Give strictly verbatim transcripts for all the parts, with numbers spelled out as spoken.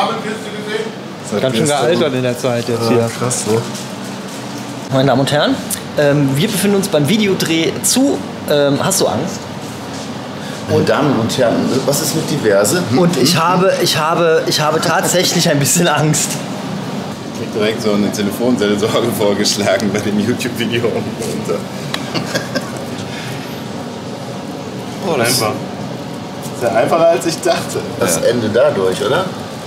Kabelkiste gesehen? Ganz schön gealtert in der Zeit jetzt hier. Krass, so. Meine Damen und Herren, ähm, wir befinden uns beim Videodreh zu ähm, Hast du Angst? Und Damen und Herren, was ist mit Diverse? Hm? Und ich habe, ich habe, ich habe tatsächlich ein bisschen Angst. Ich krieg direkt so eine Telefonseelsorge vorgeschlagen bei dem YouTube-Video runter. Oh, einfach. Ist ja einfacher als ich dachte. Das ja. Ende dadurch, oder?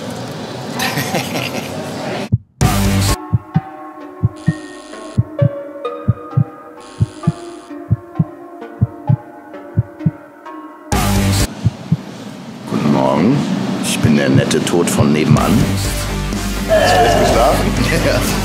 Guten Morgen. Ich bin der nette Tod von nebenan. Hast du echt geschlafen?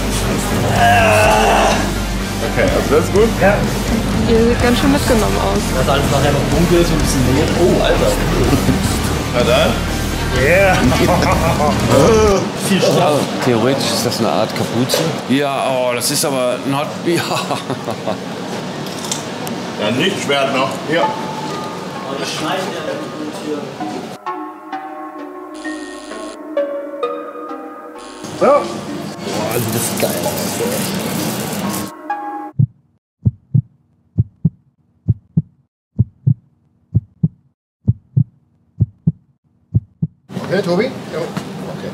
Ja. Okay, also das ist gut? Ja. Ihr seht ganz schön mitgenommen aus. Dass alles nachher noch dunkel ist und ein bisschen näher. Oh, Alter. Na dann. Yeah. Viel Strafe. Theoretisch ist das eine Art Kapuze. Ja, oh, das ist aber not. Ja. Ja, nicht Schwert noch. Ja. Aber das schneidet ja hier. So. Boah, also das ist geil. Okay, Tobi? Ja. Okay.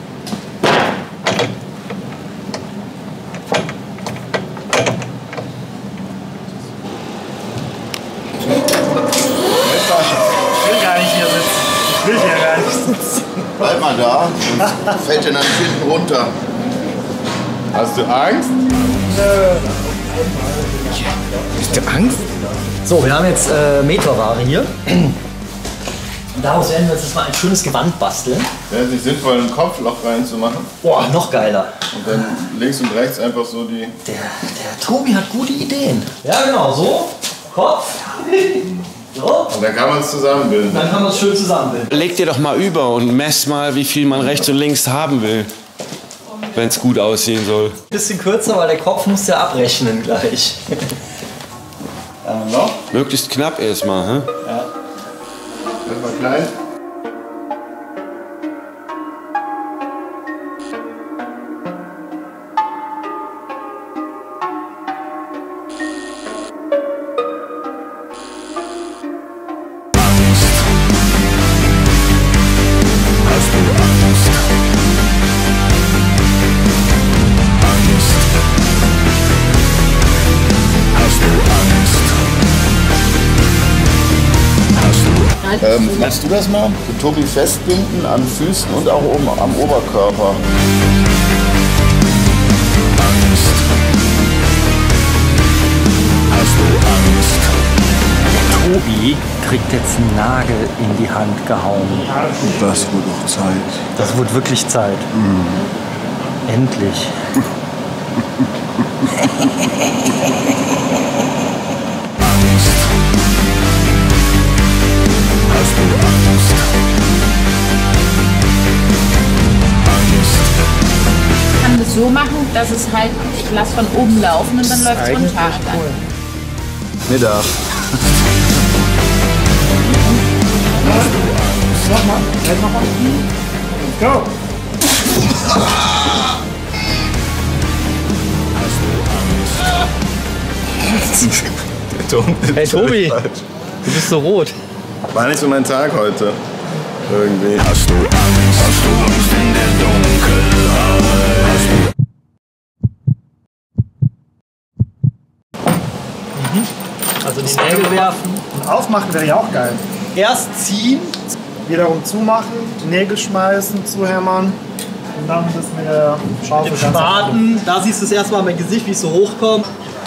Ich will gar nicht hier sitzen. Ich will hier gar nicht sitzen. Bleib mal da, sonst fällt dir dann hinten runter. Hast du Angst? Hast du Angst? So, wir haben jetzt äh, Meterware hier. Und daraus werden wir uns jetzt mal ein schönes Gewand basteln. Wäre es nicht sinnvoll, ein Kopfloch reinzumachen? Boah, noch geiler. Und dann links und rechts einfach so die... Der, der Tobi hat gute Ideen. Ja, genau, so. Kopf. So. Und dann kann man es zusammenbilden. Dann kann man es schön zusammenbilden. Leg dir doch mal über und mess mal, wie viel man rechts und links haben will. Wenn es gut aussehen soll. Bisschen kürzer, weil der Kopf muss ja abrechnen gleich. Ja, noch? Möglichst knapp erstmal, hä? Ja. Erstmal klein. Ähm, machst du das mal? Den Tobi festbinden an Füßen und auch oben am Oberkörper. Tobi kriegt jetzt einen Nagel in die Hand gehauen. Das wird doch Zeit. Das wird wirklich Zeit. Mhm. Endlich. Ich kann das so machen, dass es halt, ich lasse von oben laufen und dann läuft es runter. Mittag. Nochmal. Nochmal. Go. Hey Tobi, du bist so rot. War nicht so mein Tag heute. Irgendwie. Hast du Angst? Hast du Angst in der Dunkelheit? Mhm. Also die Nägel werfen. Und aufmachen wäre ja auch geil. Erst ziehen. Wiederum zumachen, die Nägel schmeißen, zuhämmern. Und dann das mit der Schaufel Im ganz Spaten. Da siehst du es erstmal mein Gesicht, wie es so hochkommt.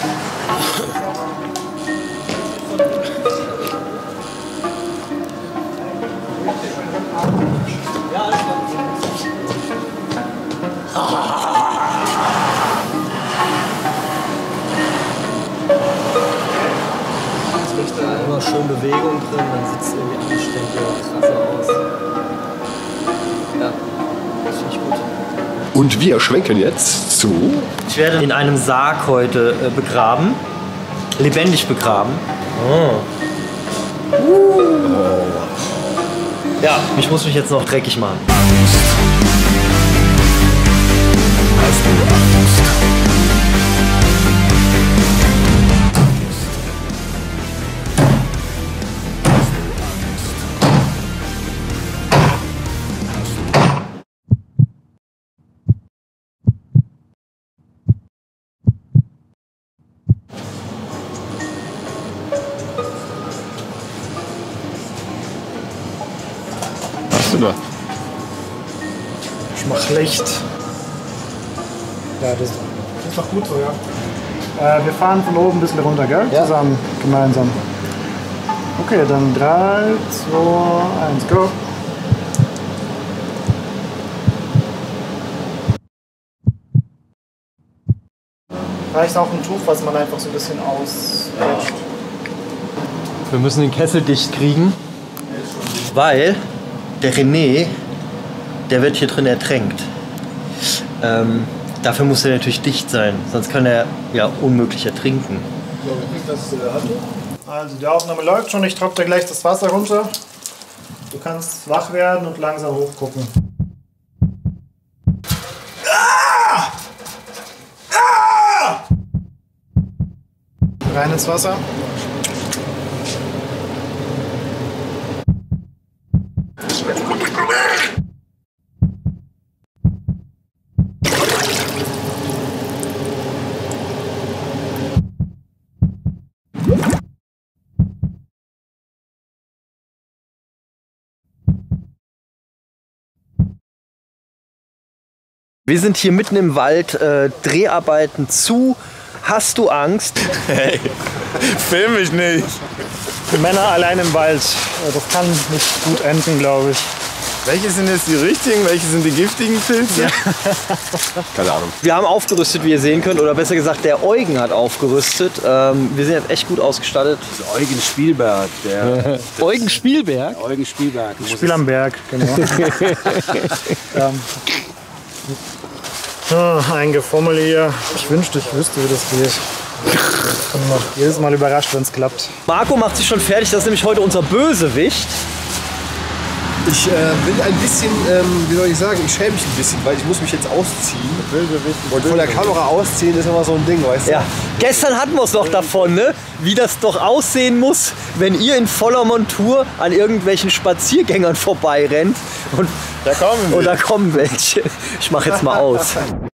Immer schön Bewegung drin, dann sieht es irgendwie anstrengend oder krasser aus. Ja, das finde ich gut. Und wir schwenken jetzt zu... Ich werde in einem Sarg heute äh, begraben. Lebendig begraben. Oh. Uh. Ja, ich muss mich jetzt noch dreckig machen. Angst. Da. Ich mach Licht. Ja, das, das ist doch gut so, ja. Äh, wir fahren von oben ein bisschen runter, gell? Ja. Zusammen, gemeinsam. Okay, dann drei, zwei, eins, go. Reicht auch ein Tuch, was man einfach so ein bisschen ausquetscht. Wir müssen den Kessel dicht kriegen, weil der René, der wird hier drin ertränkt. Ähm, dafür muss er natürlich dicht sein, sonst kann er ja unmöglich ertrinken. Also die Aufnahme läuft schon, ich tropfe dir gleich das Wasser runter. Du kannst wach werden und langsam hochgucken. Ah! Ah! Rein ins Wasser. Wir sind hier mitten im Wald, äh, Dreharbeiten zu. Hast du Angst? Hey, film mich nicht. Die Männer allein im Wald, das kann nicht gut enden, glaube ich. Welche sind jetzt die richtigen? Welche sind die giftigen Pilze? Ja. Keine Ahnung. Wir haben aufgerüstet, wie ihr sehen könnt, oder besser gesagt, der Eugen hat aufgerüstet. Ähm, wir sind jetzt echt gut ausgestattet. Das ist Eugen Spielberg. Der Eugen Spielberg? Eugen Spielberg. Ich spiele am Berg, genau. ähm. Oh, ein Gefummel hier. Ich wünschte, ich wüsste, wie das geht. Ich bin noch jedes Mal überrascht, wenn es klappt. Marco macht sich schon fertig, das ist nämlich heute unser Bösewicht. Ich äh, will ein bisschen, ähm, wie soll ich sagen, ich schäme mich ein bisschen, weil ich muss mich jetzt ausziehen. Und von der Kamera ausziehen ist immer so ein Ding, weißt du? Ja. Gestern hatten wir es noch davon, ne? Wie das doch aussehen muss, wenn ihr in voller Montur an irgendwelchen Spaziergängern vorbeirennt. Und da kommen wir. Und da kommen welche. Ich mach jetzt mal aus.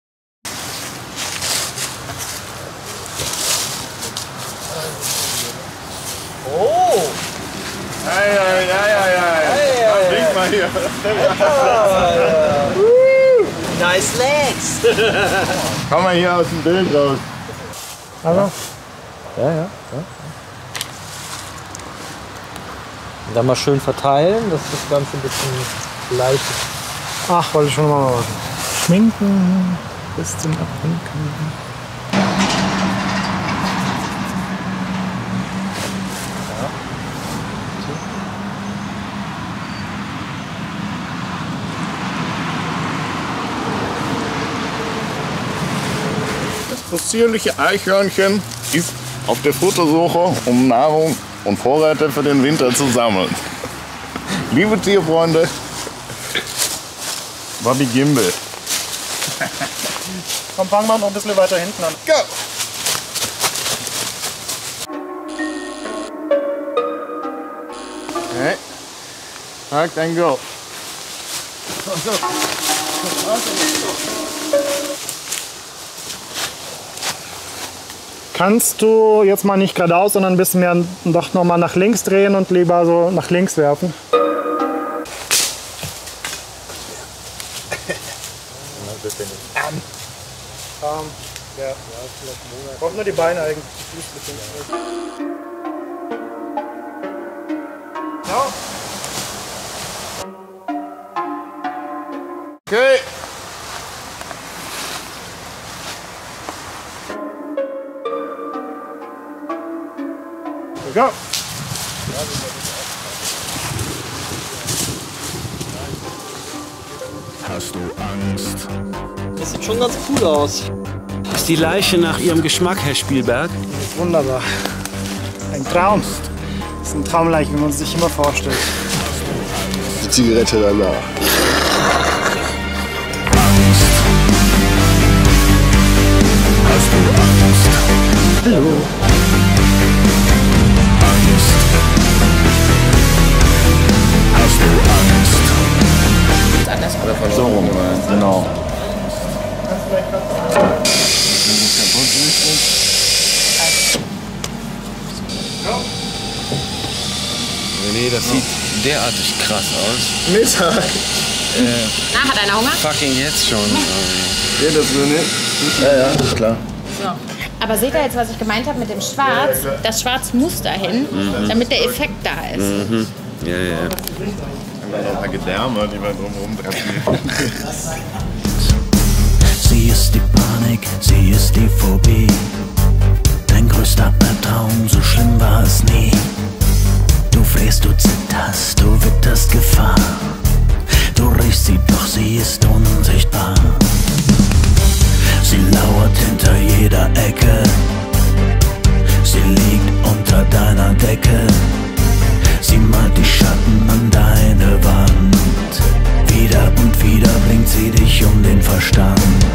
Oh! Ei, ei, ei, ei, ei. Bring mal hier. Nice legs. Komm mal hier aus dem Bild raus. Also? Ja, ja, ja. Und dann mal schön verteilen, dass das Ganze ein bisschen leicht ist. Ach, wollte ich schon mal machen. Schminken, bisschen abwinken. Das zierliche Eichhörnchen ist auf der Futtersuche, um Nahrung und Vorräte für den Winter zu sammeln. Liebe Tierfreunde, Bobby Gimbel. Komm, fangen wir noch ein bisschen weiter hinten an. Go! Okay. Halt, dann go. Kannst du jetzt mal nicht geradeaus, sondern ein bisschen mehr doch noch mal nach links drehen und lieber so nach links werfen? Um, ja, ja, vielleicht braucht nur die Beine eigentlich. Ja. Okay. Go. Hast du Angst? Das sieht schon ganz cool aus. Ist die Leiche nach Ihrem Geschmack, Herr Spielberg? Wunderbar. Ein Traum. Das ist ein Traumleichen, wie man es sich immer vorstellt. Die Zigarette danach. Angst. Hallo. So rum, genau. Nee, das sieht derartig krass aus. Mittag. Na, hat einer Hunger? Fucking jetzt schon. Geht das so nicht? Ja, ja, ist klar. So. Aber seht ihr jetzt, was ich gemeint habe mit dem Schwarz? Das Schwarz muss dahin, mhm. damit der Effekt da ist. Mhm. Ja, ja. Noch ein paar Gedärme, die wir drumherum treffen. Sie ist die Panik, sie ist die Phobie. Dein größter Albtraum, so schlimm war es nie. Du flehst, du zitterst, du witterst Gefahr. Du riechst sie, doch sie ist unsichtbar. Sie lauert hinter jeder Ecke. Sie liegt unter deiner Decke. Sie malt die Schatten an deine Wand. Wieder und wieder bringt sie dich um den Verstand.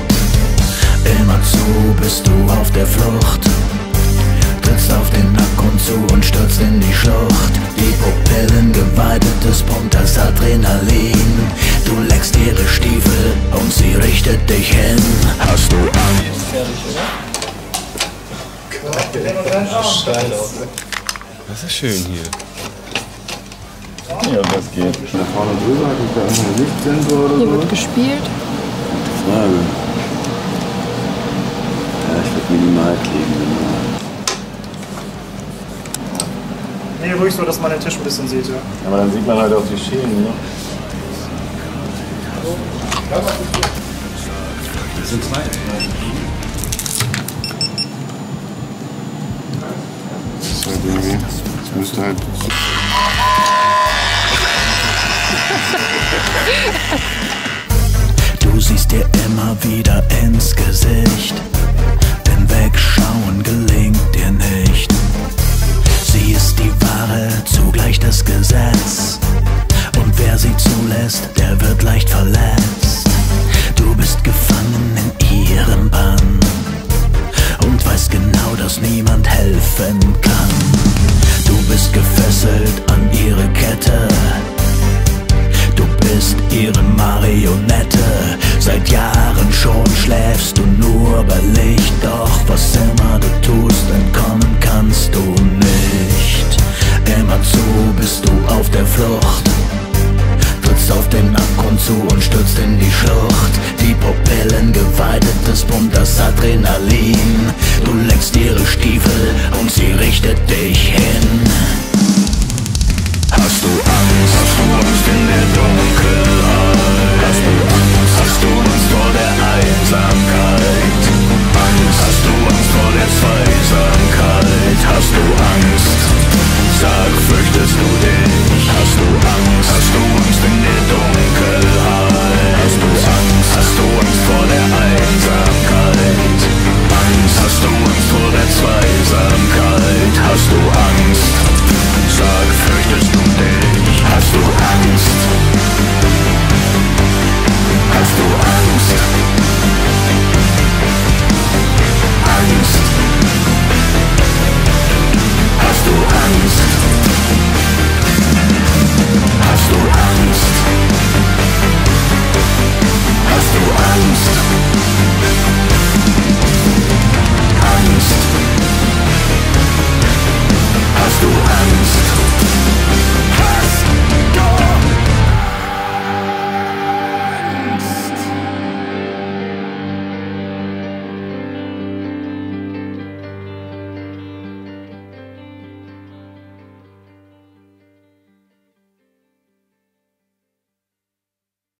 Immerzu bist du auf der Flucht. Trittst auf den Abgrund zu und stürzt in die Schlucht. Die Pupillen geweidetes pumpt das Adrenalin. Du leckst ihre Stiefel und sie richtet dich hin. Hast du Angst? Das ist schön hier. Ja, das geht. Da vorne drüber hat da irgendein Lichtsensor oder so. Hier wird gespielt. Frage. Ja, ich würde minimal kleben. Nee, ruhig so, dass man den Tisch ein bisschen sieht, ja. Aber dann sieht man halt auch die Schäden, ne? Wir sind zwei. Das ist halt irgendwie, das müsste halt... Du siehst dir immer wieder ins Gesicht, denn wegschauen gelingt dir nicht. Sie ist die Ware, zugleich das Gesetz. Und wer sie zulässt, der wird leicht verletzt. Du bist gefangen in ihrem Bann und weißt genau, dass niemand helfen kann. Du bist gefesselt an ihre Kette. Du bist ihre Marionette. Seit Jahren schon schläfst du nur bei Licht. Doch was immer du tust, entkommen kannst du nicht. Immerzu bist du auf der Flucht. Trittst auf den Abgrund zu und stürzt in die Schlucht. Die Pupillen geweidetes pumpt das Adrenalin. Du leckst ihre Stiefel und sie richtet dich hin. Hast du Angst? Hast du Angst in der Dunkelheit? Hast du Angst? Hast du Angst vor der Einsamkeit?